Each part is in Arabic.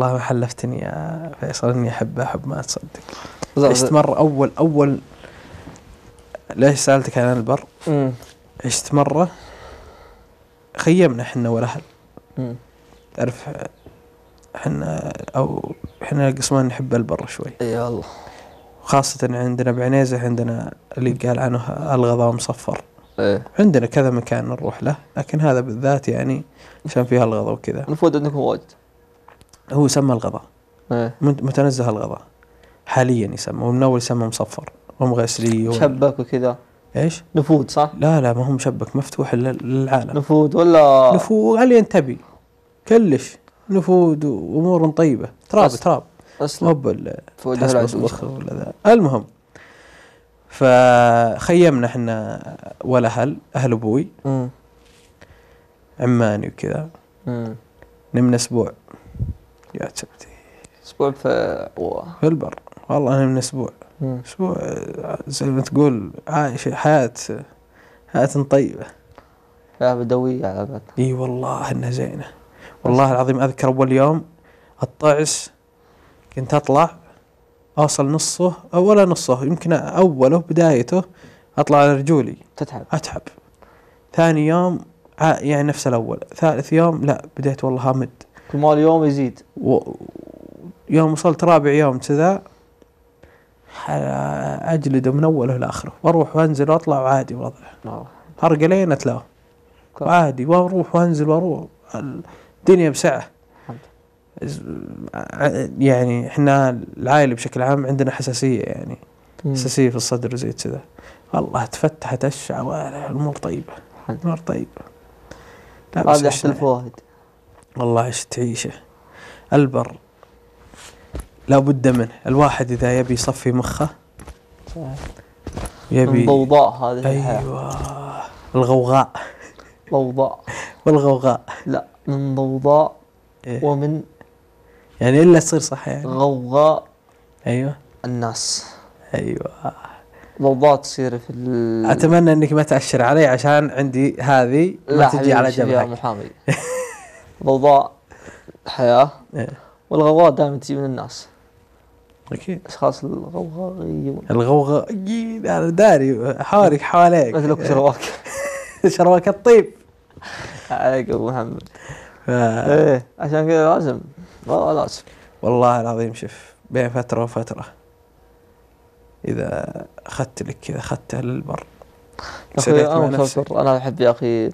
والله ما حلفتني يا فيصل إني أحبه حب ما تصدق. عشت مرة أول ليش سألتك عن البر؟ عشت مرة خيمنا إحنا والأهل. تعرف إحنا قسمان نحب البر شوي. يا الله. خاصة عندنا بعنيزة عندنا اللي قال عنه الغضاء مصفر. إيه. عندنا كذا مكان نروح له، لكن هذا بالذات يعني عشان فيها الغضاء وكذا. المفروض عندكم واجد. هو سمى الغضاء. إيه. متنزه الغضاء حاليا يسمى، ومن أول يسمى مصفر ومغسلي مشبك وكذا. إيش؟ نفود صح؟ لا ما هو مشبك، مفتوح للعالم. نفود ولا؟ نفود علي انتبي كلش نفود وأمور طيبة. تراب مب الوسخ ولا ذا. المهم فخيمنا احنا ولا أهل أبوي عماني وكذا. نمنا أسبوع يا تبتي. أسبوع في البر والله. نمنا أسبوع زي ما تقول عايش حياة طيبة. يا بدوية على بعض. اي والله انها زينة والله العظيم. اذكر اول يوم الطعس كنت اطلع اوصل نصه او ولا نصه، يمكن اوله بدايته اطلع على رجولي اتعب. ثاني يوم يعني نفس الاول. ثالث يوم لا بديت والله هامد. كل ما اليوم يزيد. يوم وصلت رابع يوم كذا اجلده من اوله لاخره، واروح وانزل واطلع وعادي وضعه. هرقلين اتلاه عادي، واروح وانزل واروح الدنيا بسعة. يعني احنا العائلة بشكل عام عندنا حساسية، يعني حساسية في الصدر وزي كذا. والله تفتحت الأمور طيبة. الأمور طيبة. هذا أحد الفوائد والله. ايش تعيشه البر لا بد منه. الواحد إذا يبي يصفي مخه يبي ضوضاء هذه. أيوة الغوغاء. والغوغاء لا من ضوضاء. إيه؟ ومن يعني إلا تصير صح يعني غوغاء. أيوة الناس. أيوة ضوضاء تصير في أتمنى أنك ما تأشر علي عشان عندي هذه ما تجي على جنبك يا محامي. ضوضاء الحياة. إيه؟ والغوغاء دائما تجي من الناس أكيد. أشخاص الغوغائيون. الغوغاء أكيد أنا داري حواليك مثلك شرواك. شرواك الطيب عليك أبو محمد. إيه عشان كذا لازم والله العظيم. شوف بين فترة وفترة إذا أخذت لك كذا أخذتها للبر. أنا أحب يا أخي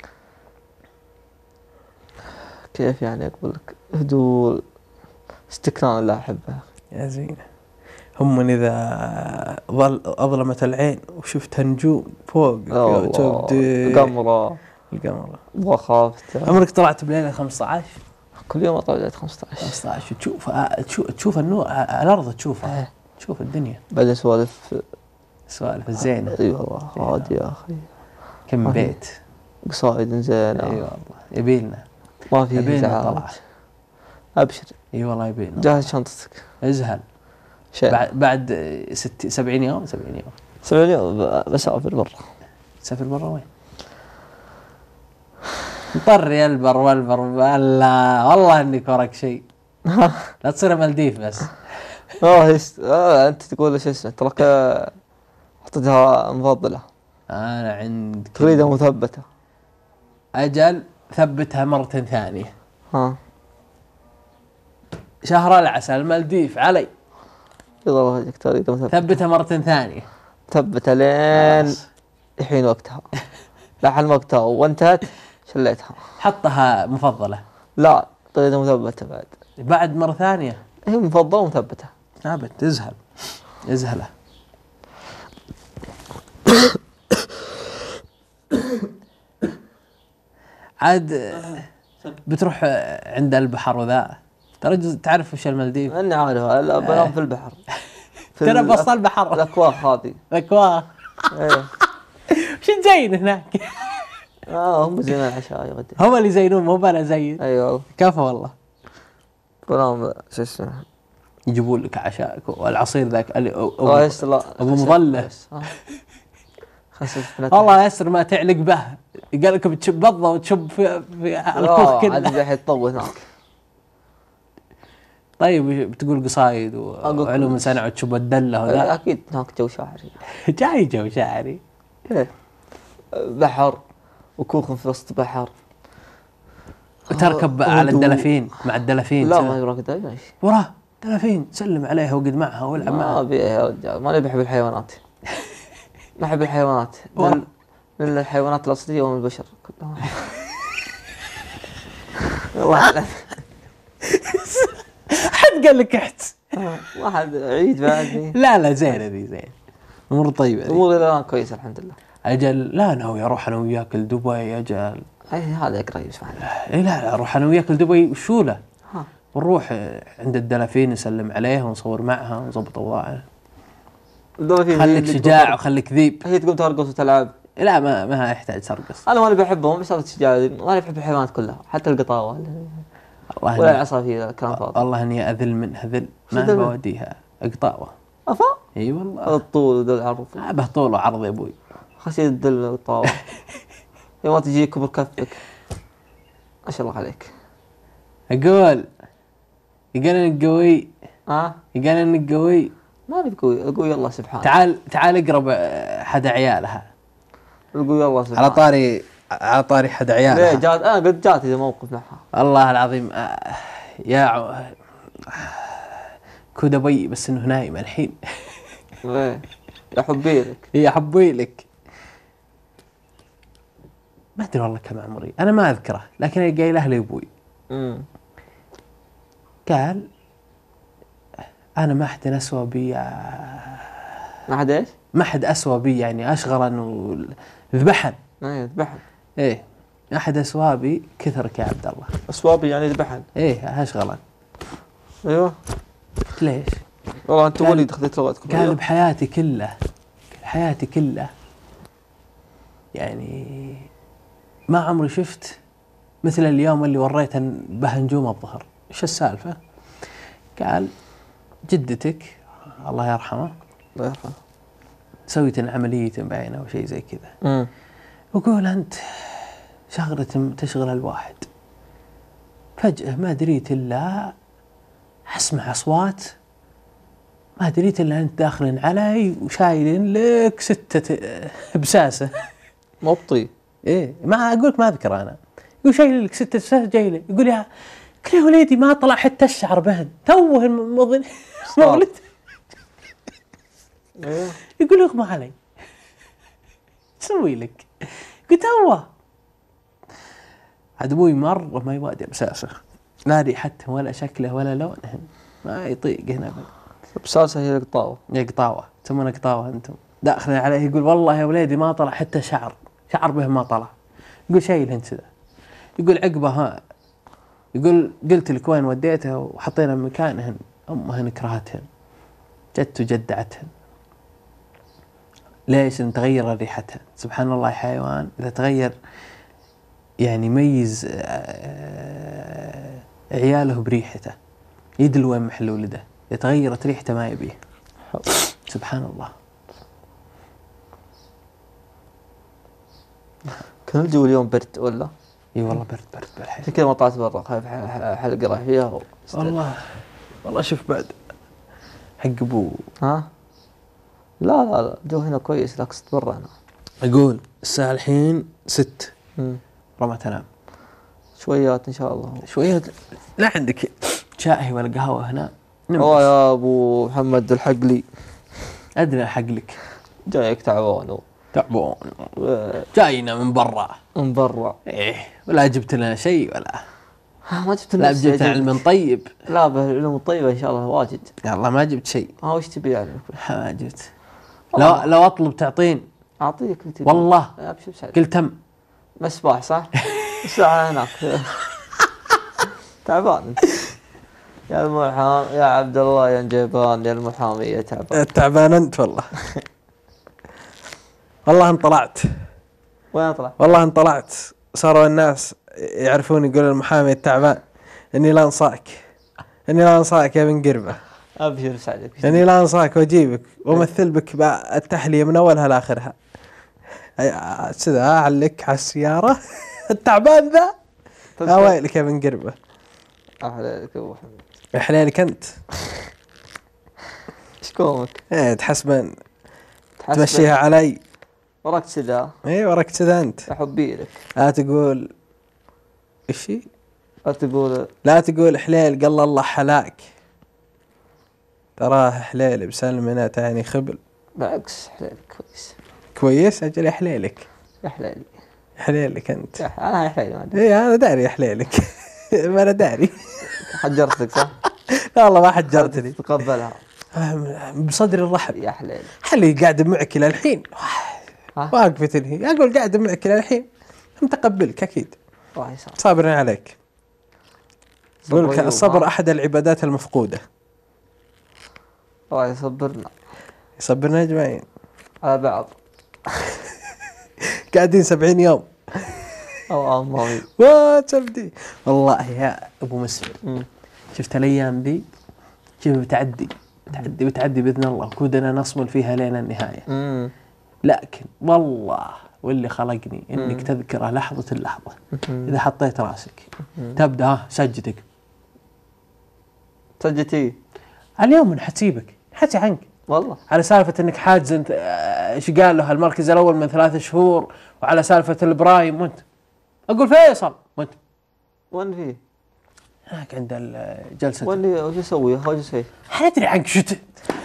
كيف يعني أقول لك هدوء استكنان اللي أحبه يا زينة. هم من إذا أظلمت العين وشفتها نجوم فوق القمرة وخافت. عمرك طلعت بليلة 15؟ كل يوم أطلع بليلة 15 تشوف النور الأرض تشوفها. تشوف الدنيا بعد سوالف الزينة. اي والله عادي يا اخي. كم بيت قصائد زينة. اي والله يبيلنا ما في طلعة. ابشر. اي والله يبيلنا. جهز شنطتك ازهل بعد 70 يوم 70 يوم بسافر برا. تسافر برا وين؟ مطر يا البر والبر. والله انك وراك شيء. لا تصير مالديف بس. انت تقول ايش اسمه تراك حطيتها مفضلة. انا عندك تريدها مثبتة. اجل ثبتها مرة ثانية. شهر العسل المالديف علي. يلا وجهك تريدها مثبتة. ثبتها مرة ثانية. ثبتها لين الحين وقتها. لحن وقتها وانتهت شليتها. حطها مفضلة. لا تريدها مثبتة بعد مرة ثانية. هي مفضلة ومثبتة. ابد ازهله. عاد بتروح عند البحر وذا. ترى تعرف وش المالديف؟ أنا عارفها. لا بنام في البحر. ترى بسط البحر. الأكواخ هذه. الأكواخ. وش زين هناك؟ هم زين العشاء يغدي. هم اللي زينون مو أنا زين. أيوة. كفى والله. بنام شو اسمه. يجيبون لك عشاءك والعصير ذاك أبو مظلة. والله ياسر ما تعلق به. قال لك بتشب بضة وتشب في الكوخ كله. عاد راح يتطوه هناك. طيب بتقول قصايد وعلوم سنة وتشوف الدلة وذا؟ اكيد هناك جو شاعري. جاي جو شاعري. إيه. بحر وكوخ في وسط بحر. وتركب على الدلافين مع الدلافين. لا ما يبغاك دلافين. وراه دلافين سلم عليها وقد معها والعب معها. ما ابي يا رجال، ماني بحب الحيوانات. ما احب الحيوانات. من الحيوانات الاصليه ومن البشر كلهم. والله حد قال لك احت؟ واحد عيد بعدني. لا زينه ذي زين. امور طيبه. اموري الان كويسه الحمد لله. اجل لا ناوي اروح انا وياك لدبي اجل. اي هذا قريب اسمع. اي لا اروح انا وياك لدبي وشو له؟ ونروح عند الدلافين نسلم عليها ونصور معها ونظبط اوضاعنا. خليك شجاع وخليك ذيب. هي تقوم ترقص وتلعب. لا ما يحتاج ترقص. انا ماني بحبهم بس هذا شجاع. ماني بحب الحيوانات كلها حتى القطاوه ولا العصافير كلام فاضي. والله اني اذل من هذل ما بوديها اقطاوه. افا؟ اي والله. هذا الطول وذا العرض. به طول وعرض يا ابوي. خسيت الدل القطاوه. يا ما تجي كبر كفك. ما شاء الله عليك. اقول يقال انك قوي. يقال انك قوي. ماني بقوي. اقول الله سبحانه. تعال اقرب حد عيالها. اقول الله سبحانه. على طاري حد عيالها. ليه جات؟ انا قد جات اذا موقف معها. الله العظيم كود ابي بس انه نايم الحين. ايه يا حبي لك. يا حبي لك. ما ادري والله كم عمري انا ما اذكره لكن قايله لي ابوي. قال انا ما حد اسوى بي. ما حد ايش؟ ما حد اسوى بي يعني اشغلا وذبحن. ايه ذبحن. ايه احد اسوابي كثرك يا عبد الله. اسوابي يعني ذبحن. ايه اشغلا. ايوه. ليش؟ والله انت وليد خذيت لغتكم. قال بحياتي كلها يعني ما عمري شفت مثل اليوم اللي وريت به نجوم الظهر. ايش السالفه؟ قال جدتك الله يرحمه سويت عمليه باينه او شيء زي كذا. وقول انت شغله تشغل الواحد فجاه ما دريت الا اسمع اصوات ما دريت الا انت داخلين علي وشايلين لك 6 بساسه. مبطي. ايه ما اقول لك ما اذكر انا. يقول شايل لك 6 بساسه جاي لي يقول يا وليدي ما طلع حتى الشعر بهن توه مولد. يقول اغمى علي تسوي لك؟ قلت توه. عاد ابوي مره ما يبادر بساسه لا ريحتهم ولا شكله ولا لونهم ما يطيق هنا. بساسه هي القطاوه. قطاوه تسمونها قطاوه انتم. داخلين عليه يقول والله يا وليدي ما طلع حتى شعر به ما طلع. يقول شايل انت ذا. يقول عقبه يقول قلت لك وين وديتها وحطينا مكانهن امهن كرهتهن جت وجدعتهن. ليش؟ ان تغير ريحتها. سبحان الله حيوان اذا تغير يعني يميز عياله بريحته يدل وين محل ولده. اذا تغيرت ريحته ما يبيه. سبحان الله. كان الجو اليوم برد ولا؟ اي والله برد بالحيل. كذا ما طلعت برا خايف حلقة راح فيها. والله شوف بعد حق ابو. لا الجو هنا كويس لا قصد برا انا. اقول الساعة الحين 6 رمى تنام. شويات ان شاء الله. شويات لا عندك شاي ولا قهوة هنا؟ يا ابو محمد الحقلي. ادري الحق لك. جايك تعبان جاينا من برا. ايه ولا جبت لنا شيء ولا ما جبت لنا شيء. لا جبت علم طيب. لا بالعلوم الطيبة ان شاء الله واجد. يلا ما جبت شيء. وش تبي يعني؟ ما جبت. لو اطلب تعطين اعطيك والله. قلت تم مسباح صح؟ الساعة هناك. تعبان يا المحامي يا عبد الله يا جيبان يا المحامي يا تعبان. تعبان انت والله. والله انطلعت. وين طلع؟ والله انطلعت صاروا الناس يعرفون يقول المحامي التعبان. اني لا انصاك يا بن قربه. ابشر سعدك. اني لا انصاك واجيبك وامثل بك التحليه من اولها لاخرها. كذا اعلق على السياره. التعبان ذا اويلك يا بن قربه. احلى لك ابو محمد. حلالك انت. ايش كومك؟ ايه تحسبن تمشيها علي. وراك كذا. ايه وراك كذا انت. يا حبي لك. لا تقول ايشي. تقول لا تقول حليل قال الله حلاك. تراه حليل بسلمنا تاني خبل. بالعكس حلالك كويس. كويس اجل يا حليلك. يا حلالي. حليلك انت. انا يا حلالي ما ادري. ايه انا داري يا حليلك. ما انا داري. حجرتك صح؟ لا والله ما حجرتني. تقبلها. بصدري الرحب. يا حلالي. حلي قاعد معك الى الحين. ها؟ واقفة هي اقول قاعد معك الى الحين. متقبلك اكيد. الله يسامحك. صابر عليك. يقول لك الصبر احد العبادات المفقودة. الله يصبرنا. يصبرنا اجمعين. على بعض. قاعدين 70 يوم. او امي. واتبدي والله يا ابو مسلم. شفت الايام ذي كيف بتعدي باذن الله وكودنا نصمل فيها لين النهايه. لكن والله واللي خلقني انك تذكره لحظه اللحظه. اذا حطيت راسك تبدا سجتك سجتي اليوم من حتسيبك حتى عنك والله على سالفه انك حاجز انت ايش قال له المركز الاول من 3 شهور وعلى سالفه البرايم وانت اقول فيصل وانت وين فيه؟ هناك عند الجلسه. وين وش اسوي؟ هاجس فيه؟ ادري عنك شت.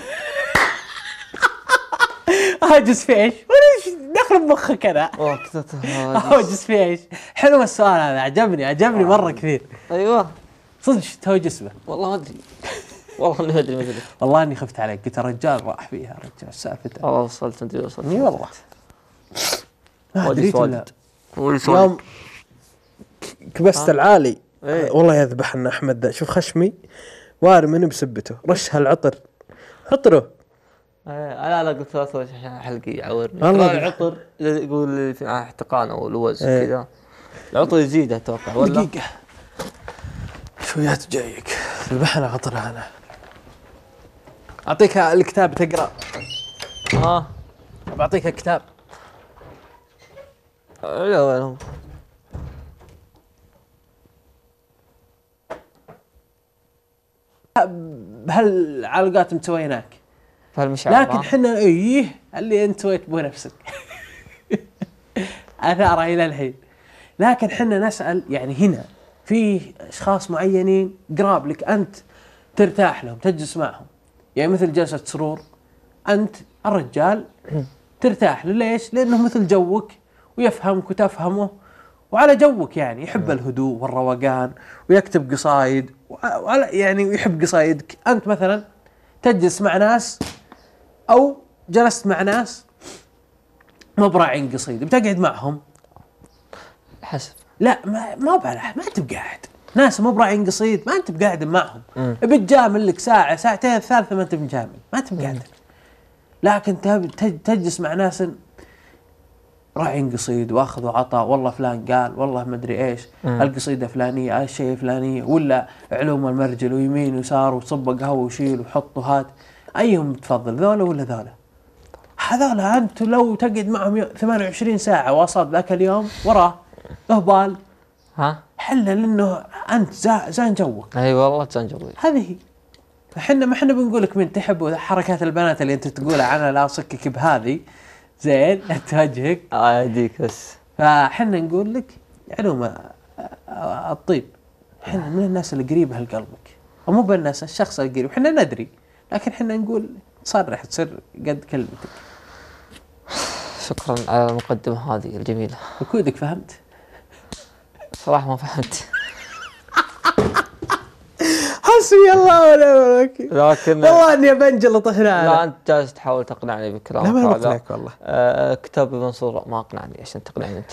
هاجس في ايش؟ ولا دخل بمخك انا. هاجس في ايش؟ حلو السؤال هذا عجبني مره كثير. ايوه صدق تهوجس به. والله ما ادري. والله اني ما ادري والله اني خفت عليك قلت الرجال راح فيها رجال سالفته. وصلت انت وصلت. اي والله. ما ادري يوم كبست العالي. ايه؟ والله يذبح لنا احمد ذا. شوف خشمي وارمن بسبته رش هالعطر عطره. انا قلت له حلقي يعورني والله العطر يقول في احتقان او لوز كذا. العطر يزيد اتوقع ولا دقيقه شويات جايك ذبحنا عطر انا. اعطيك الكتاب تقرا. بعطيك الكتاب. لا وينهم؟ بهالعلاقات مسويناك فالمشاعر لكن حنا اللي انت سويت بنفسك. اثاره الى الحين. لكن حنا نسال يعني هنا في اشخاص معينين قراب لك انت ترتاح لهم تجلس معهم يعني مثل جلسه سرور. انت الرجال ترتاح له ليش؟ لانه مثل جوك ويفهمك وتفهمه وعلى جوك يعني يحب الهدوء والروقان ويكتب قصايد وعلى يعني يحب قصايدك. انت مثلا تجلس مع ناس او جلست مع ناس ما براعين قصيد بتقعد معهم حسب. لا ما انت بقاعد ناس ما براعين قصيد ما انت بقاعد معهم. بتجامل لك ساعه ساعتين الثالثه ما انت بجامل ما انت بقاعد. لكن تجلس مع ناس راعين قصيد واخذ وعطاء والله فلان قال والله ما ادري ايش القصيده فلانيه الشيء فلانيه ولا علوم المرجل ويمين ويسار وصب قهوه وشيل وحط وهات. ايهم تفضل ذولا ولا ذولا؟ هذولا انت لو تقعد معهم 28 ساعه واصل ذاك اليوم وراه اهبال. حل لانه انت زان جوك. اي والله زان جوي. هذه احنا ما احنا بنقول لك من تحب حركات البنات اللي انت تقولها انا لا اصكك بهذه زين توجهك يديك بس. فحنا نقول لك علوم الطيب. احنا من الناس اللي قريبه لقلبك ومو بالناس الشخص القريب. احنا ندري لكن احنا نقول صرح تصير قد كلمتك. شكرا على المقدمه هذه الجميله. وكودك فهمت؟ صراحه ما فهمت. حسبي الله ونعم الوكيل. لكن والله اني بنجلط هنا. لا انت جالس تحاول تقنعني بكلامك. لا ما اقنعك والله. كتاب منصور ما اقنعني عشان تقنعني انت.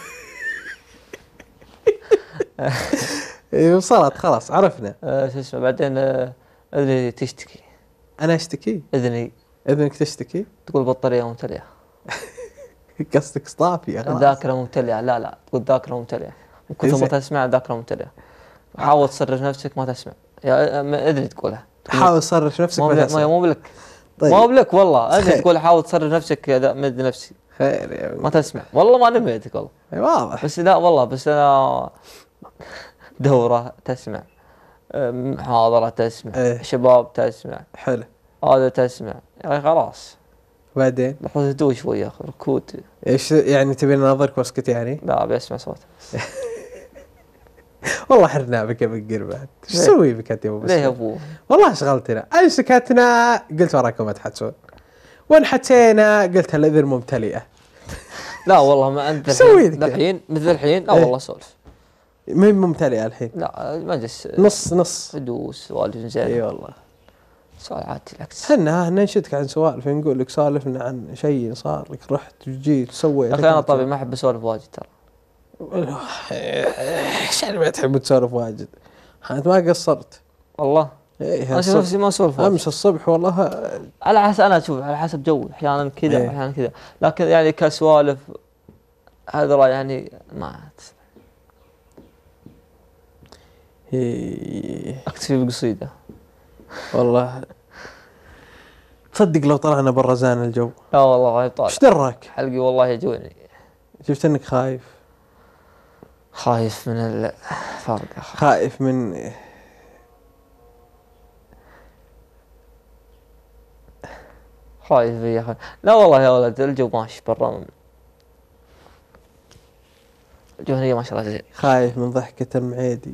وصلت خلاص عرفنا. شو اسمه بعدين اذني تشتكي. انا اشتكي؟ اذنك تشتكي؟ تقول بطاريه ممتلئه. قصدك صافيه خلاص. ذاكره ممتلئه. لا تقول ذاكره ممتلئه. من كثر ما تسمع ذاكره ممتلئه. حاول تصرف نفسك ما تسمع. يا اذني تقولها. حاول تصرف نفسك ما تسمع. مو بلك. طيب. مو بلك والله. اذني تقول حاول تصرف نفسك مد نفسي. خير يا ما تسمع والله ما نميتك والله. واضح. بس لا والله بس انا دوره تسمع. محاضرة تسمع، إيه. شباب تسمع، حلو. هذا تسمع، يا أخي خلاص. بعدين لحظة هدوء شوي يا أخي، ركود. ايش يعني تبي نناظرك واسكت يعني؟ لا أبي أسمع صوت. والله حرنا بك يا بقر بعد. ايش ليه؟ تسوي بك انت يا ابو ليه يا مسلم؟ أبوه؟ والله شغلتنا، ان سكتنا قلت وراكم ما تحدثون، وان حكينا قلت الاذن ممتلئه. لا والله ما أنت سوي الحين، ذيك. الحين مثل الحين لا إيه. والله سولف. ما هي ممتلئه الحين، لا مجلس نص نص. هدوء سوالف زين. اي والله. سؤال عادي العكس. احنا ننشدك عن سوالف، نقول لك سالفنا عن شيء صار لك، رحت وجيت وسويت. يا أخي أنا طبعا ما أحب أسولف واجد ترى. ايش يعني ما تحب تسولف واجد؟ انت ما قصرت. والله ايه أنا أشوف نفسي ما أسولف واجد. امس الصبح والله. على حسب، أنا أشوف على حسب جوي، أحيانا كذا إيه. أحيانا كذا، لكن يعني كسوالف هذا يعني ما إيه. أكتفي بقصيدة. والله تصدق لو طلعنا برا زان الجو. لا والله غايب طالع. ايش دراك؟ حلقي والله يجوني. شفت انك خايف. خايف من الفرق. خايف من خايف يا أخي. لا والله يا ولد الجو ماشي برا. الجوهرية ما شاء الله زين. خايف من ضحكة المعيدي.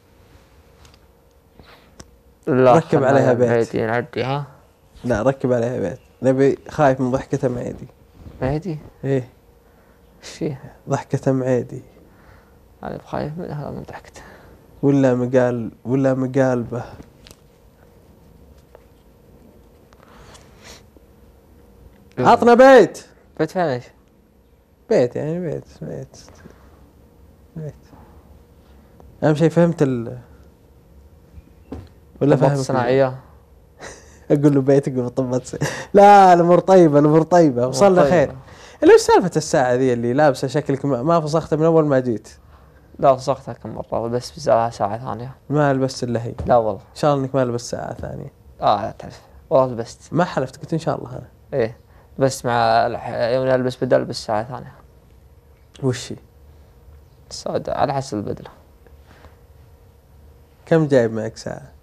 لا ركب عليها بيت. معيدي نعدي ها. لا ركب عليها بيت. نبي خايف من ضحكة معيدي. معيدي؟ ايه ايش فيه؟ ضحكة معيدي. أنا بخايف من هذا من ضحكته. ولا مقالبه. عطنا بيت. بيت فين ايش؟ بيت يعني بيت. اهم شيء فهمت ولا طبات فاهم الصناعية. اقول له بيت، يقول طبات لا الامور طيبه وصلنا خير. ايش سالفه الساعه ذي اللي لابسه شكلك ما فسختها من اول ما جيت؟ لا فسختها كم مرة بس بزعلها ساعة ثانية. ما لبست الا هي. لا والله. ان شاء الله انك ما لبست ساعه ثانيه. لا تعرف والله لبست. ما حلفت قلت ان شاء الله انا. ايه بس مع يوم البس بدل البس ساعة ثانية. وش هي؟ السوداء على حسب البدلة. كم جايب معك ساعه؟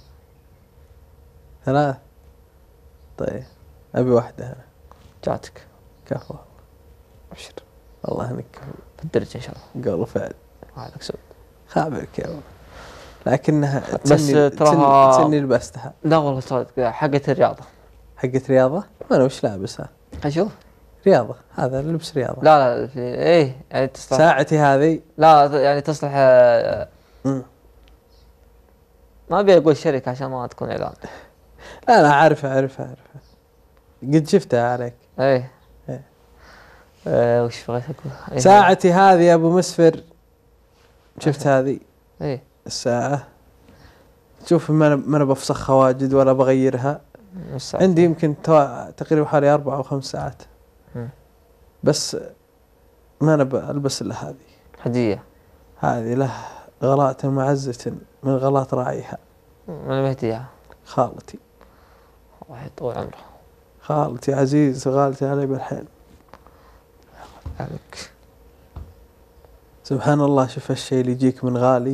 3. طيب ابي واحده انا. جاتك. كفو. ابشر. والله انك كفو. بالدرجة ان شاء الله. قول فعل. هذاك سود. خابرك يا ولد. لكنها بس تراها تسني لبستها. لا والله صادق حقت الرياضة. حقت رياضة؟ انا وش لابسها؟ اشوف. رياضة، هذا لبس رياضة. لا ايه يعني تصلح. ساعتي هذه. لا يعني تصلح. ما ابي اقول شركة عشان ما تكون اعلان. لا عارفها. قد شفتها عليك. ايه. إيه. وش بغيت اقول؟ إيه. ساعتي هذه يا ابو مسفر. شفت هذه؟ ايه. الساعة. شوف ما انا بفسخها واجد ولا بغيرها. عندي يمكن تقريبا حوالي 4 أو 5 ساعات. بس ما انا بلبس الا هذه. هدية. هذه له غلاة معزة من غلاة راعيها. من مهديها؟ خالتي. الله يطول عمره. خالتي عزيز غالتي علي بالحين. عليك. سبحان الله. شوف الشيء اللي يجيك من غالي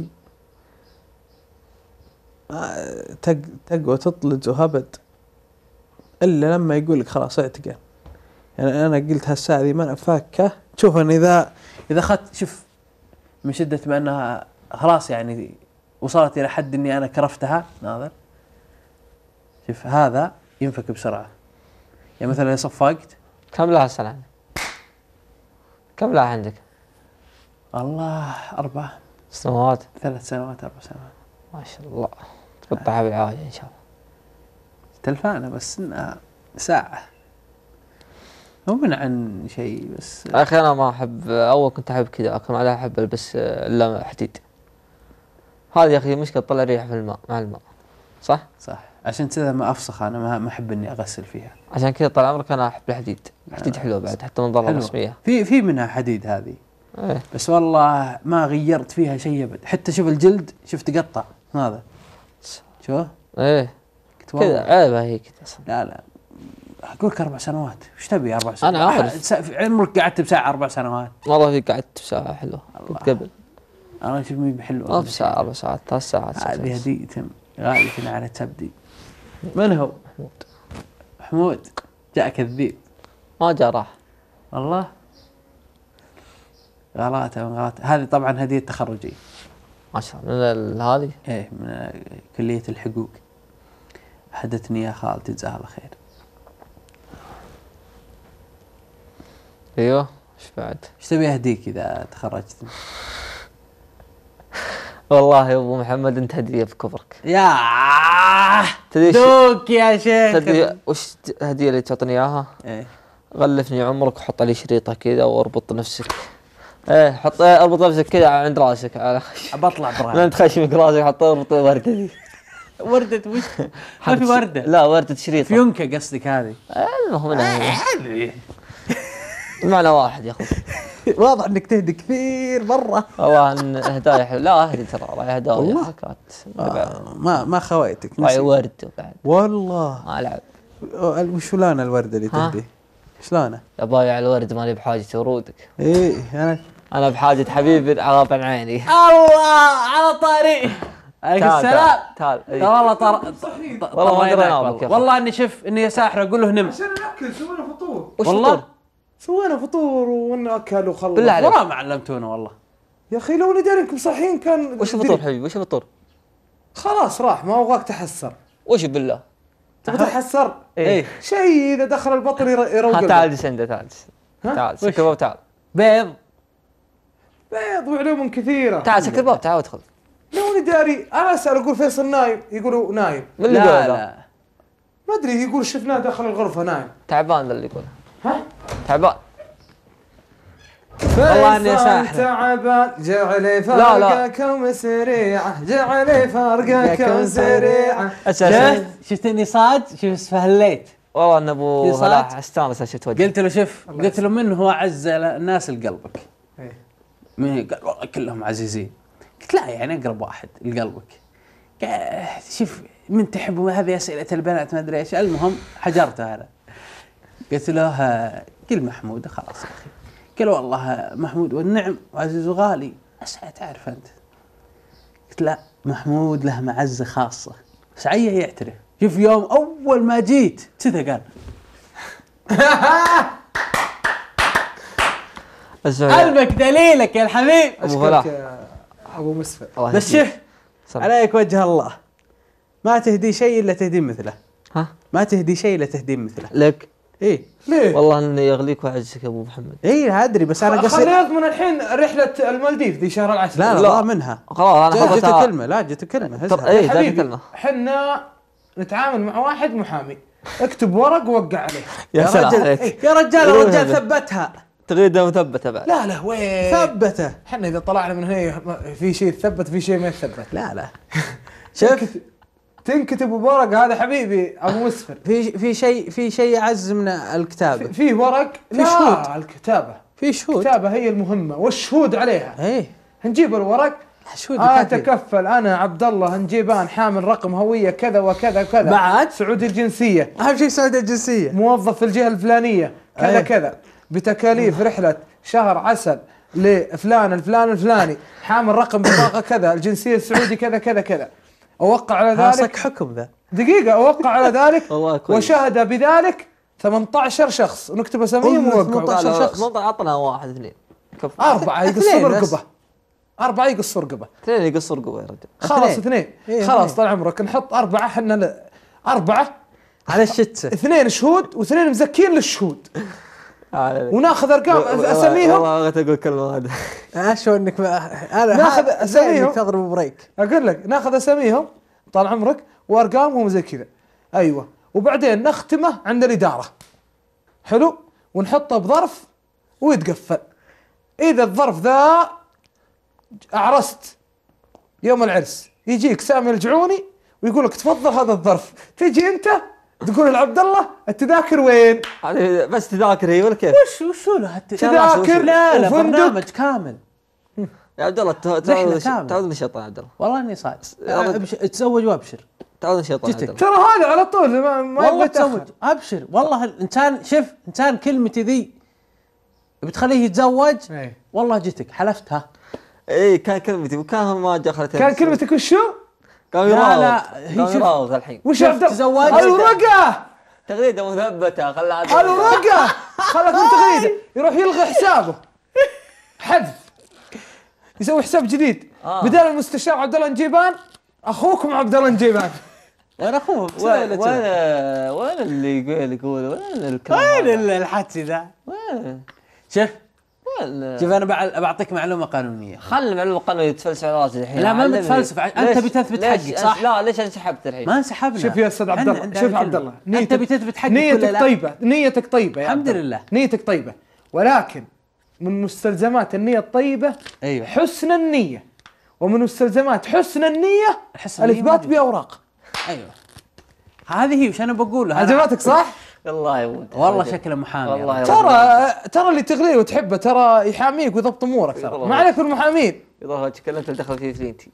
تقوى تطلج وهبد إلا لما يقول لك خلاص اعتقل. يعني أنا قلت هالساعة ذي ما أنا فاكة. شوف أن إذا أخذت شوف من شدة ما أنها خلاص يعني وصلت إلى حد إني أنا كرفتها. ناظر شوف هذا ينفك بسرعة. يعني مثلا إذا صفقت. كم لها سنة؟ كم لها عندك؟ الله 4 سنوات. 3 سنوات 4 سنوات. ما شاء الله. تقطعها بالعافية إن شاء الله. تلفانة بس إنها ساعة. مو من عن شيء بس. أخي أنا ما أحب، أول كنت أحب كذا لكن بعدها أحب ألبس إلا حديد. هذه يا أخي مشكلة تطلع ريحة في الماء مع الماء. صح؟ عشان كذا ما أفسخ أنا ما أحب إني أغسل فيها. عشان كذا طال عمرك أنا أحب الحديد. الحديد حلو بعد حتى من ضرر رسمية. في منها حديد هذه. إيه. بس والله ما غيرت فيها شيء أبد. حتى شوف الجلد شفت تقطع هذا. شوف. إيه. كذا عيبة هي كذا أصلا. لا أقول لك 4 سنوات. وش تبي 4 سنوات؟ أنا عارف. عمرك قعدت بساعة 4 سنوات. والله في قعدت بساعة حلوة. كنت قبل. انا اشوف مين بحلو. 4 ساعات 3 ساعات. هذه هدية غالية على تبدي. من هو؟ حمود. جاء كذيب. ما جاء راح. والله غلطة. هذه طبعا هدية تخرجي. ما شاء الله من هذه. ايه من كلية الحقوق. هدتني يا خالتي جزاها الله خير. ايوه ايش بعد؟ ايش تبي اهديك اذا تخرجت؟ والله يا ابو محمد انت هديه بكبرك. يا تدري دوك يا شيخ. تدري وش الهديه اللي تعطيني اياها؟ ايه غلفني عمرك وحط لي شريطه كذا واربط نفسك. ايه حط اربط نفسك كذا عند راسك على بطلع لا برا. انت خشمك راسك حط اربط ورده ذي. وردة وش؟ ما في وردة. لا ورده شريطه. فيونكة قصدك هذه. المهم هذه المعنى واحد يا اخوي. واضح انك تهدي كثير مرة. والله ان هدايا حلوه. لا اهدي ترى والله هدايا والله؟ حركات. ما خويتك. راعي ورد وبعد والله. ما العب. وش لون الوردة اللي ها؟ تهدي؟ شلونه؟ يا بايع الورد ماني بحاجه ورودك. ايه انا بحاجه حبيبي عغاب عن عيني. الله على طاري. عليك السلام. تعال والله والله ما أدري أنامك يا أخي. والله اني شف اني ساحر اقول له نم. عشان ناكل سوينا فطور. والله سوينا فطور وناكل وخلص. بالله عليك. والله ما علمتونا والله. يا اخي لو ندري انكم صحيين كان. وش الفطور حبيبي وش الفطور؟ خلاص راح ما ابغاك تحسر. وش بالله؟ تبغى تحسر؟ ايه شيء اذا دخل البطن يروق. ها تعال جلس عنده تعال تعال سكر الباب تعال. بيض. بيض وعلوم كثيره. تعال سكر الباب تعال ادخل. لو نداري انا اسال اقول فيصل نايم يقولوا نايم. من اللي لا يقول ذا؟ لا ما ادري يقول شفناه داخل الغرفه نايم. تعبان ذا اللي يقول. ها؟ تعبان. والله إني فيصل ساحر. تعبان جعل لا. فرقكم سريعه جعل فرقكم سريعه. شفت اني صاد شوف فهليت. والله ان ابو في صوت؟ فلاح استانس شفت وجهه. قلت له شوف قلت له من هو اعز الناس لقلبك؟ إيه. من قال والله كلهم عزيزين. قلت لا يعني اقرب واحد لقلبك. قال شوف من تحب هذه اسئله البنات ما ادري ايش. المهم حجرته هذا. قلت له قل محمود خلاص يا اخي. قال والله محمود والنعم وعزيز وغالي بس تعرف انت. قلت لا محمود له معزه خاصه بس عيه يعترف. شوف يوم اول ما جيت كذا قال قلبك دليلك يا الحبيب. ابو فلاح أشكرك يا ابو مسفر. الله بس يهديك. شوف عليك وجه الله ما تهدي شيء الا تهدين مثله. ها ما تهدي شيء الا تهدين مثله. لك ايه ليه؟ والله اني يغليك واعزك يا ابو محمد. ايه ادري بس انا قصدي خلينا من الحين رحله المالديف ذي شهر العسل. لا لا. منها. خلاص انا جت حضرتها. كلمه لا جت كلمه ترى هزها. ايه يا ذاك حبيبي الكلمه. حنا نتعامل مع واحد محامي اكتب ورق ووقع عليه. يا سلام رجل عليك. يا رجال يروح الرجال هذا. ثبتها. تغيده مثبته بعد. لا وين ثبته. حنا اذا طلعنا من هنا في شيء يثبت في شيء ما يثبت. لا شوف تنكتب بورق هذا حبيبي ابو مسفر. في شيء اعز من الكتابه. فيه ورق في شهود. الكتابه في شهود. الكتابه هي المهمه والشهود عليها. ايه نجيب الورق شهود اتكفل انا عبد الله نجيبان حامل رقم هويه كذا وكذا وكذا بعد سعودي الجنسيه اهم شيء السعوديه الجنسيه. موظف في الجهه الفلانيه كذا أيه. كذا بتكاليف رحله شهر عسل لفلان الفلاني حامل رقم بطاقه كذا الجنسيه السعودي كذا كذا كذا. اوقع على ذلك راسك حكم ذا. دقيقه اوقع على ذلك والله كويس. وشهد بذلك 18 شخص ونكتب اساميهم والله ونوقع. 18 شخص. ما عطنا واحد اثنين. كفو. 4 يقصون اثنين بس. رقبه 4 يقص رقبه. اثنين يقص رقبه يا رجل. خلاص اثنين إيه خلاص اثنين. طال عمرك نحط 4 حنا 4 على الشتة 2 شهود و2 مزكين للشهود عليك. وناخذ ارقام اساميهم. والله بغيت اقول كلمه هذا. اشو انك انا ناخذ أساميهم. تضرب بريك. اقول لك ناخذ اساميهم طال عمرك وارقامهم زي كذا. ايوه وبعدين نختمه عند الاداره. حلو ونحطه بظرف ويتقفل. اذا الظرف ذا اعرست يوم العرس يجيك سامي الجعوني ويقول لك تفضل هذا الظرف. تجي انت تقول لعبد الله التذاكر وين؟ هذه بس تذاكر هي ولا كيف؟ وشو له تذاكر لا وفندق. برنامج كامل. يا عبد الله رحلة كاملة. تعود نشيطان يا عبد الله. والله اني صاد تزوج وابشر. تعود نشيطان يا جتك. عبد الله. ترى هذا على طول ما والله يبغى تزوج يتأخر. ابشر والله الانسان شوف انسان كلمتي ذي بتخليه يتزوج إيه. والله جتك حلفتها. اي كان كلمتي وكان ما دخلت. كان كلمتك وشو؟ كان لا، يراوغ. لا، هي كان شوف- يراوغ الحين. وش عبد تزوجت. الورقة تغريده مثبته خلها الورقة خلك من تغريده يروح يلغي حسابه حذف يسوي حساب جديد بدال المستشار عبد الله نجيبان اخوكم عبد الله نجيبان. وين اخوه؟ وين اللي يقول وين الكلام وين هذا؟ الحدس ذا؟ وين شوف وين شوف انا بعطيك معلومه قانونيه. خل المعلومه القانونيه يتفلسف على راسي الحين. لا، ما علمني. بتفلسف، أنت ليش- بتثبت ليش حقك، صح؟ لا ليش انسحبت الحين؟ ما انسحبنا. شوف يا استاذ عبد الله، شوف عبد الله، انت بتثبت حقك نيتك ولا لا؟ طيبة، نيتك طيبة يا الحمد عبد الله. لله. نيتك طيبة، ولكن من مستلزمات النية الطيبة أيوة. حسن النية، ومن مستلزمات حسن النية حسن النية الإثبات موجود. بأوراق. ايوه هذه هي وش انا بقول له. عجبتك صح؟ الله يود والله شكله محامي. والله ترى اللي تغليه وتحبه ترى يحاميك ويضبط امورك، ترى والله. ما عليك بالمحامين. يظهر تكلمت دخل في فلينتي.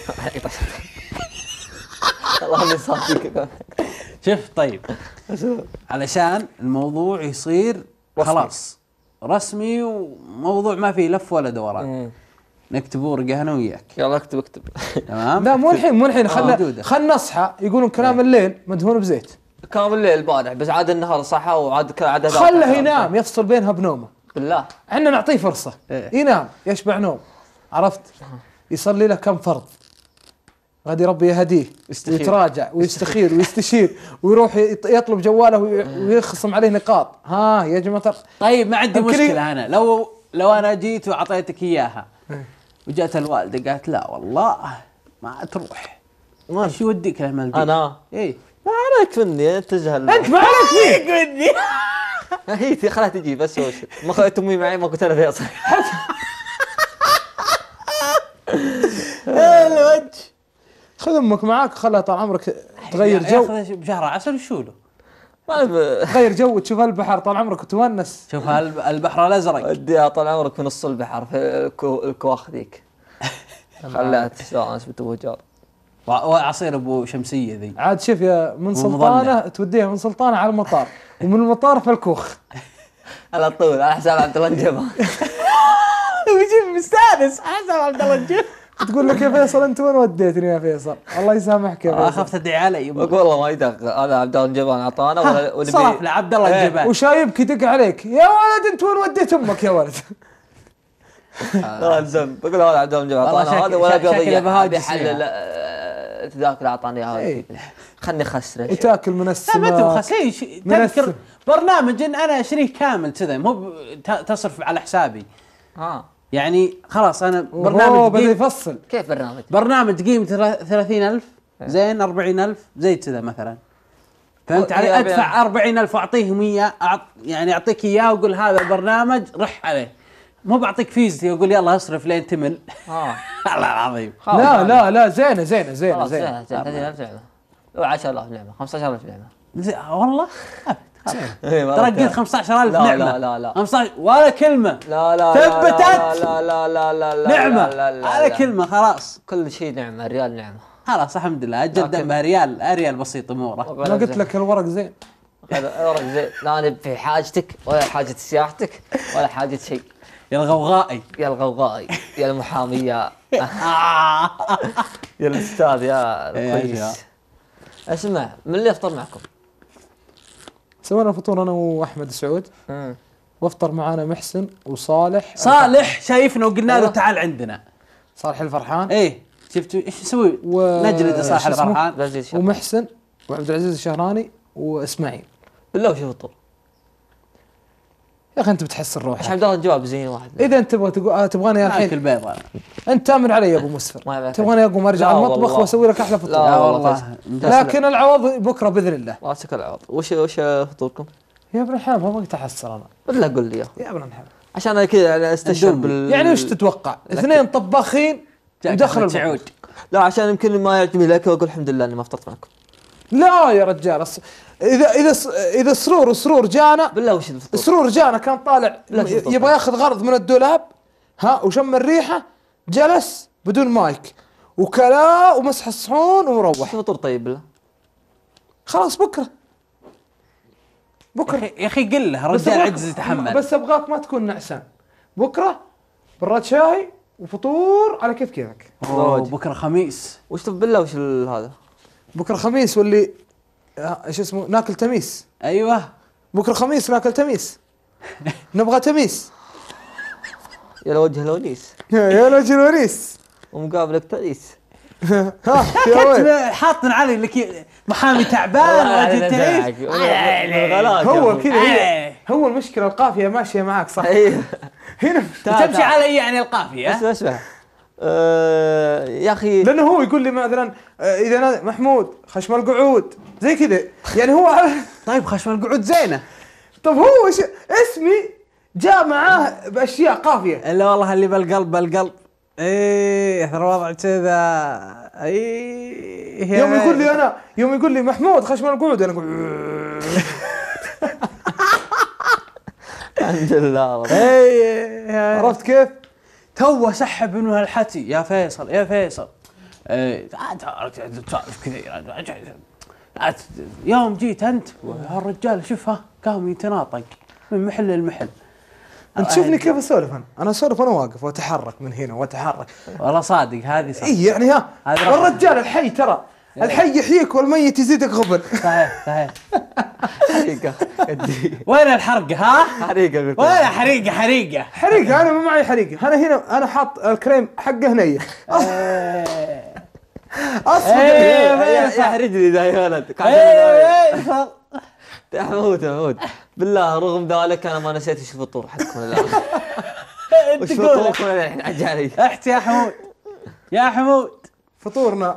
الله اللي صار فيك. شوف طيب علشان الموضوع يصير خلاص رسمي وموضوع ما فيه لف ولا دوران، نكتب ورقه انا وياك. يلا اكتب تمام. لا مو الحين موجودة. خل نصحى يقولون كلام الليل مدهون بزيت. كان الليل البارح بس عاد النهار صحى وعاد عاد خله ينام يفصل بينها بنومه. بالله احنا نعطيه فرصة ينام يشبع نوم، عرفت؟ يصلي له كم فرض، غادي ربي يهديه ويتراجع ويستخير ويستشير ويروح يطلب جواله ويخصم عليه نقاط. ها يا جماعة طيب ما عندي يمكن مشكله انا لو انا جيت واعطيتك اياها وجات الوالده قالت لا والله ما تروح، ايش يوديك للمالديف؟ انا ايه ما عليك مني انت تجهل. انت ما عليك فيه. مني. هي خلاها تجي بس وش ما خليت امي معي ما قلت انا فيصل. الوجه خذ امك معاك خلها طال عمرك تغير جو، ياخذ بشهر عسل وشو له؟ تغير جو وتشوف البحر طال عمرك وتونس. شوف البحر الازرق اديها طال عمرك في نص البحر في الكواخ ذيك. خليها تستانس بتوجار. وعصير ابو شمسيه ذي. عاد شوف يا من ومظلة. سلطانه توديها من سلطانه على المطار ومن المطار في الكوخ. على طول على حساب عبد الله الجبان. ويجيب مستانس حسب عبد الله الجبل. تقول لك يا فيصل انت وين وديتني يا فيصل؟ الله يسامحك يا فيصل. اخاف تدعي علي والله ما يدخل هذا عبد الله الجبان اعطانا ولا صرف لعبد الله الجبل. وشايبك يدق عليك يا ولد انت وين وديت امك يا ولد؟ لا الذنب بقول هذا عبد الله الجبان والله اعطانا هذا ولا شكله بيضيع بهاجس بيحلل تذاكر اعطاني اياها إيه. خلني خسره. وتاكل من لا ما السماء. تبغى شيء تذكر برنامج انا شريك كامل كذا مو تصرف على حسابي يعني خلاص انا برنامج بده قيمة يفصل. كيف برنامج؟ برنامج قيمة 30,000 زين 40,000 زي كذا مثلا، فهمت علي؟ ادفع 40,000 واعطيهم اياه يعني اعطيك اياه واقول هذا البرنامج رح عليه، مو بعطيك فيزتي واقول يلا اصرف لين تمل. الله العظيم. لا زينه زينه زينه خلاص زينه. 30,000 نعمه لو 10,000 نعمه 15,000 نعمه. والله ترى ترى قلت 15,000 لا نعمة. لا 15 ولا كلمة. لا ثبتت. لا لا لا لا لا نعمة لا على كلمة خلاص. كل شيء نعمة ريال نعمة خلاص الحمد لله اجل دمها ريال بسيط اموره. ما قلت لك الورق زين. هذا ورق زين لا نبي حاجتك ولا حاجة سياحتك ولا حاجة شيء. يا الغوغائي يا الغوغائي يا المحامي يا الاستاذ يا الكويس. اسمع من اللي يفطر معكم؟ سوينا فطور انا واحمد سعود وافطر معانا محسن وصالح. صالح شايفنا وقلنا له تعال عندنا. صالح الفرحان ايه شفتوا ايش يسوي؟ نجلد صالح الفرحان ومحسن وعبد العزيز الشهراني واسماعيل. بالله وش يفطر؟ يا اخي انت بتحس الروح. ايش عبد الله الجواب زين واحد. اذا انت تبغاني الحين اكل بيض انا. انت تامن علي يا ابو مسفر. تبغاني اقوم ارجع المطبخ واسوي لك احلى فطور. لا والله لكن العوض بكره باذن الله. راسك العوض. وش فطوركم؟ يا ابن الحلال ما ابغى احسر انا. بالله قول لي يا ابن الحلال عشان انا كذا استشعر يعني وش تتوقع؟ اثنين طباخين ودخلوا الشعوج. لا عشان يمكن ما يعجبني لك واقول الحمد لله اني ما فطرت معكم. لا يا رجال اذا سرور جانا بالله وش الفطور؟ سرور جانا كان طالع يبغى ياخذ غرض من الدولاب وشم الريحه جلس بدون مايك وكلا ومسح الصحون ومروح. فطور طيب بالله. خلاص بكره يا اخي قل له رجال عجز يتحمل. بس ابغاك ما تكون نعسان. بكره براد شاي وفطور على كيف كيفك. بكره خميس. وش تبي بالله وش هذا؟ بكره خميس واللي ايش اسمه ناكل تميس. ايوه بكره خميس ناكل تميس. نبغى تميس. يا وجه الونيس يا رجل ونيس. ومقابلك تأيس. ها يا وين حاطن علي لك محامي تعبان وجه تعيس. هو كذا. هو المشكله القافيه ماشيه معاك صح. هنا تمشي علي يعني القافيه. اسمع يا اخي لانه هو يقول لي مثلا اذا محمود خشم القعود زي كذا يعني هو طيب خشم القعود زينه. طب هو اسمي جاء معاه باشياء قافيه. الا والله اللي بالقلب ايه ترى وضع كذا. يوم يقول لي محمود خشم القعود انا اقول الحمد لله. عرفت كيف؟ تو سحب منه هالحكي يا فيصل. يوم جيت انت هالرجال شوفها قام يتناطق من محل لمحل. انت شوفني كيف اسولف انا اسولف وانا واقف واتحرك من هنا واتحرك. والله صادق هذه صح. اي يعني ها الرجال الحي ترى الحي يحييك والميت يزيدك غبن. صحيح حريقة وين الحرقه ها؟ حريقة قلت وين حريقه انا ما معي حريقه. انا هنا انا حاط الكريم حقه نيه اصلا يا رجلي ذا يا ولد. يا حمود بالله رغم ذلك انا ما نسيت ايش الفطور حقكم الان. وش فطوركم الحين عجالي؟ احكي يا حمود فطورنا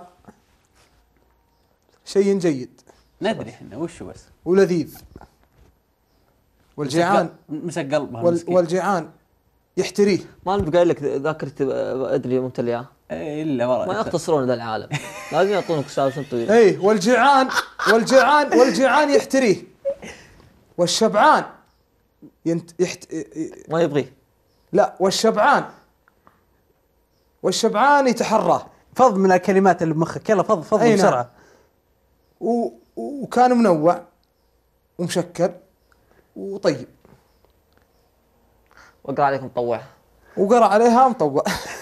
شيء جيد ندري احنا وش بس ولذيذ والجيعان مسك قلبها والجيعان يحتريه. ما انا قايل لك ذاكرت ادري متى اياه الا والله ما يختصرون ذا العالم لازم يعطونك سالفه طويله. اي والجيعان يحتريه والشبعان ما يبغيه. لا والشبعان يتحراه. فض من الكلمات اللي بمخك يلا فض بسرعه. وكان منوع ومشكل وطيب. واقرا عليكم مطوع. وقرا عليها مطوع.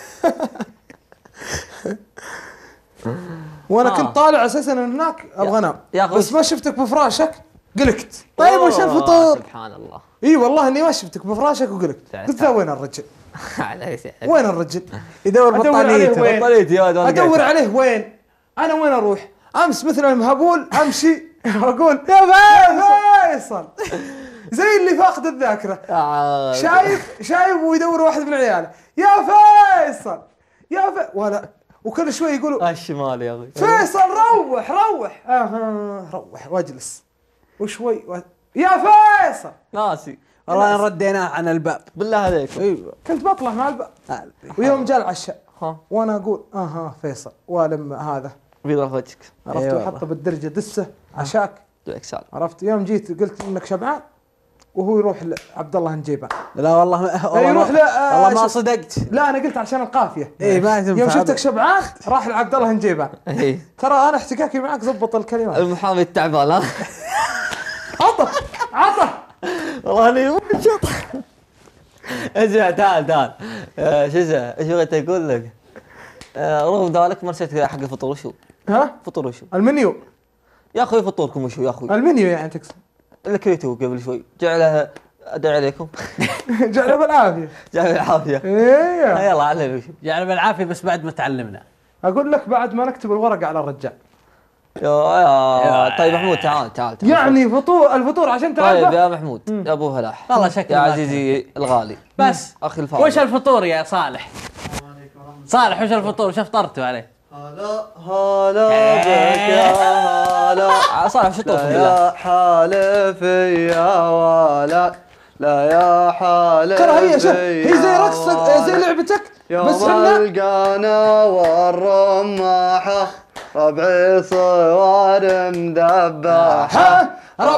وانا كنت طالع اساسا من هناك ابغى انام بس ما شفتك بفراشك قلقت. طيب وش الفطور؟ سبحان الله. اي والله اني ما شفتك بفراشك وقلقت. قلت له وين الرجل؟ وين الرجل؟ يدور بطانيته يا ولد. ادور عليه وين؟ انا وين اروح؟ امس مثل المهبول امشي واقول يا فيصل زي اللي فاقد الذاكره. شايف ويدور واحد من عياله يا فيصل ولا وكل شوي يقولوا الشمال يا اخي فيصل روح روح واجلس وشوي يا فيصل ناسي والله رديناه عن الباب بالله عليك. ايوه كنت بطلع مع الباب ويوم جاء العشاء وانا اقول فيصل والم هذا بيضرب وجهك عرفت وحطه بالدرجه دسه عشاك عرفت. يوم جيت قلت انك شبعان وهو يروح لعبد الله نجيبان. لا والله يروح والله ما صدقت. لا انا قلت عشان القافيه. ما يوم شفتك شبعان راح لعبد الله نجيبان. ترى انا احتكاكي معك زبط الكلمات. المحامي التعبان ها عطى والله اني شط. اسمع تعال شو اسمه ايش بغيت اقول لك؟ رغم ذلك ما نسيت حق الفطور. وشو؟ فطور وشو؟ المنيو يا اخوي. فطوركم وشو يا اخوي؟ المنيو يعني تقصد؟ اللي كريتوه قبل شوي جعلها ادعي عليكم. جعلها بالعافيه. ايه يلا علمنا وشو جعلها بالعافيه بس بعد ما تعلمنا. اقول لك بعد ما نكتب الورقه على الرجال. يا طيب محمود تعال يعني الفطور عشان تعرف. طيب يا محمود يا ابو هلاح والله شكرا يا عزيزي الغالي بس اخي الفاضل. وش الفطور يا صالح؟ وش الفطور؟ وش افطرتوا عليه؟ هلا بك يا هلا. صالح شو طوفك بالله؟ يا حالفي يا ولد لا يا حالفي. ترى هي زي رقصك زي لعبتك بس احنا القانا والرماحه ربعي صور مذباحه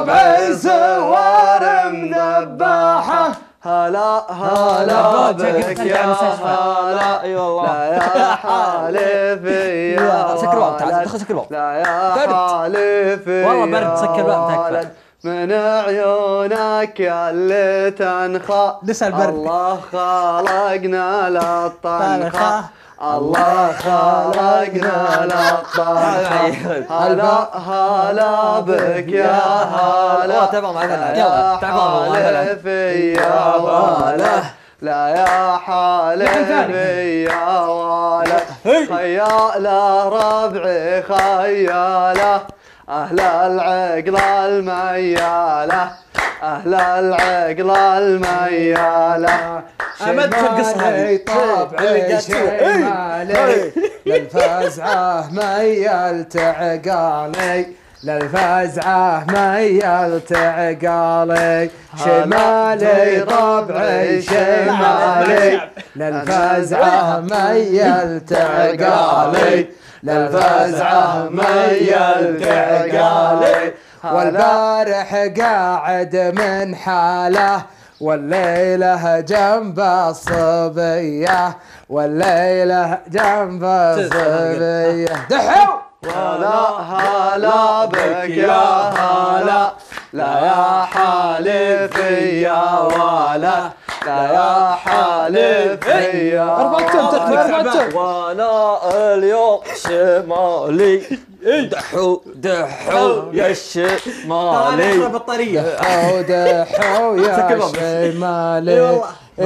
هلا بك يا هلا. اي والله لا يا حالفي يا سكر الباب. تعال دخل سكر الباب. لا يا حالفي والله برد. سكر الباب تكفى. من عيونك يا اللي تنخى نسأل برد. الله خلقنا للطنخة الله خلقنا للطنخة هلا هلا بك يا هلا يا حالفي يا ولا لا يا حالفي يا ولا خياله ربعي خياله أهل العقل الميالة أهل العقل الميالة ما تقصها هذه طبعي شمالي للفزعة ميلت عقالي للفزعة ميلت عقالي شمالي طبعي شمالي للفزعة ميلت عقالي للفزعة ميلت عقالي والبارح قاعد من حاله والليلة جنب الصبية والليلة جنب الصبية دحو ولا هلا بك يا هلا لا يا حالفي يا ولا لا يا حالفي يا ارفع وانا اليوم شمالي دحو دحو يا الشمالي بطارية دحو يا شمالي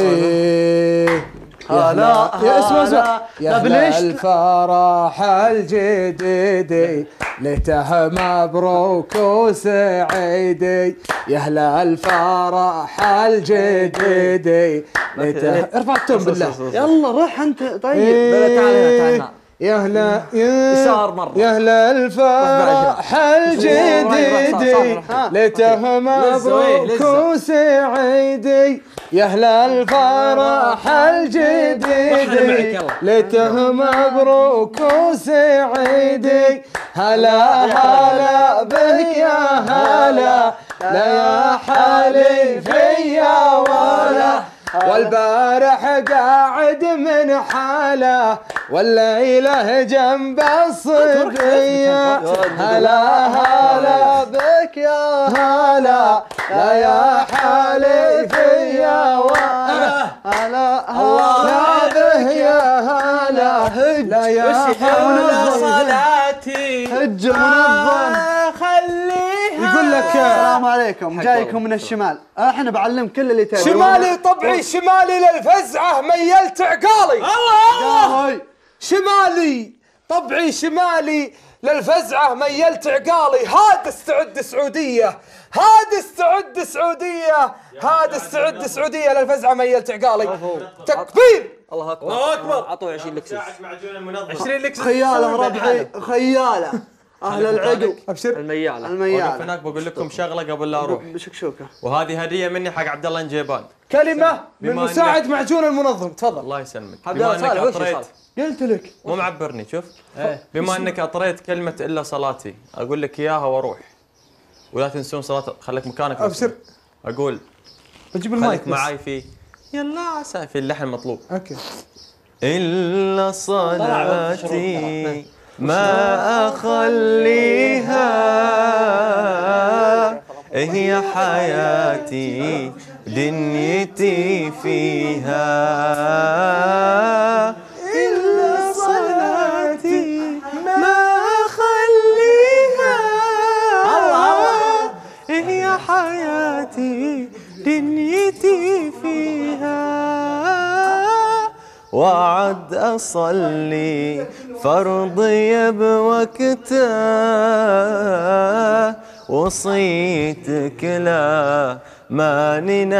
هلا يا اسمع لا يا بليش الفرح الجديد لته مبروك وسعيدي يا اهل الفرح الجديد لته ارفع التون بالله يلا روح انت طيب تعال يا اهل يسار مرة يا اهل الفرح الجديد لته مبروك وسعيدي يا اهل الفرح الجديد لته مبروك وسعيدي هلا هلا بك يا هلا لا يا حليفي يا ولا والبارح قاعد من حاله والليلة جنب الصبية هلا هلا بك يا هلا لا يا حليفي يا ولا هلا هلا به يا هلا لا يا حول صلاتي هج منظم خليها يقول لك السلام عليكم جايكم من الشمال احنا بعلم كل اللي تبي شمالي طبعي شمالي للفزعة ميلت عقالي الله شمالي طبعي شمالي للفزعة ميلت عقالي هذا استعد سعودية هذا استعد سعودية هذا استعد سعودية للفزعة ميلت عقالي تكبير الله اكبر الله اكبر عطوه 20 لكسس 20 لك خياله ربعي خياله اهل العقل ابشر الميالة الميال هناك بقول لكم شغله قبل لا اروح بشكشوكه وهذه هديه مني حق عبد الله نجيبان كلمة من بما مساعد معجون المنظم تفضل الله يسلمك عبد الله بما انك صالح وش اطريت صالح؟ قلت لك مو معبرني شوف بما انك اطريت كلمه الا صلاتي اقول لك اياها واروح ولا تنسون صلاه خليك مكانك ابشر اقول بجيب المايك خليك معاي في يلا عسى في اللحن مطلوب اوكي إلا صلاتي ما أخليها هي حياتي دنيتي فيها إلا صلاتي ما أخليها هي حياتي دنيتي فيها وعد أصلي فرضي بوقته وصيتك لا ما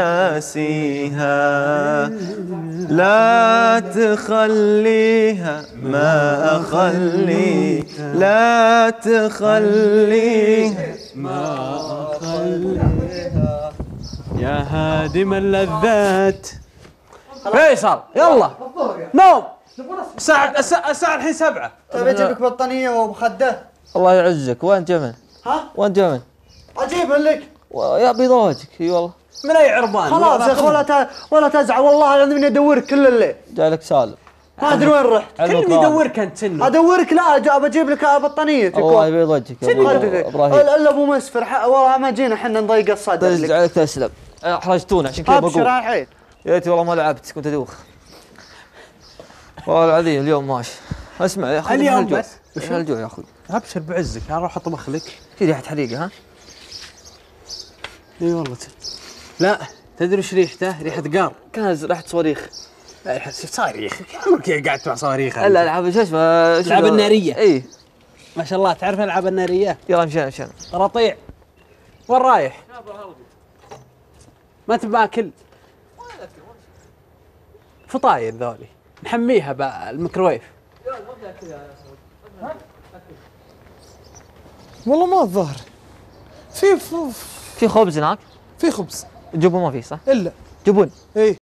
نناسيها لا تخليها ما أخلي لا تخليها ما أخليها يا هادم اللذات فيصل يلا نوم الساعة الحين 7. طيب اجيبك بطانيه ومخده الله يعزك وين جمل؟ ها وين جمل؟ اجيبها لك يا بيض وجهك اي والله من أي عربان؟ خلاص يا اخي ولا تزعل والله العظيم اني ادورك كل الليل جاي لك سالم ما ادري وين رحت. كلمني يدورك انت سنه. ادورك لا بجيب لك بطانيه الله يبيض وجهك يا ابراهيم. الا ابو مسفر والله ما جينا احنا نضيق الصدر ترجع عليك تسلم. احرجتونا عشان كذا ابشر بقول. الحين. يا ريت والله ما لعبت كنت ادوخ. والله العظيم اليوم ماشي. اسمع يا اخوي اليوم بس. وش هالجوع يا اخوي؟ ابشر بعزك اروح اطبخ لك. في ريحه حريقه ها؟ اي والله لا تدري ايش ريحته؟ ريحه قار. كان ريحه صواريخ. لا ريحه صواريخ عمرك قاعد تسمع صواريخ. لا العاب شو اسمه؟ الالعاب الناريه. اي ما شاء الله تعرف الالعاب الناريه. يلا مشان قراطيع. وين رايح؟ ما تبي ماكل؟ فطاير ذولي نحميها بالميكروويف. والله ما الظهر. في في خبز هناك؟ في خبز. جبن ما في صح؟ الا جبن. ايه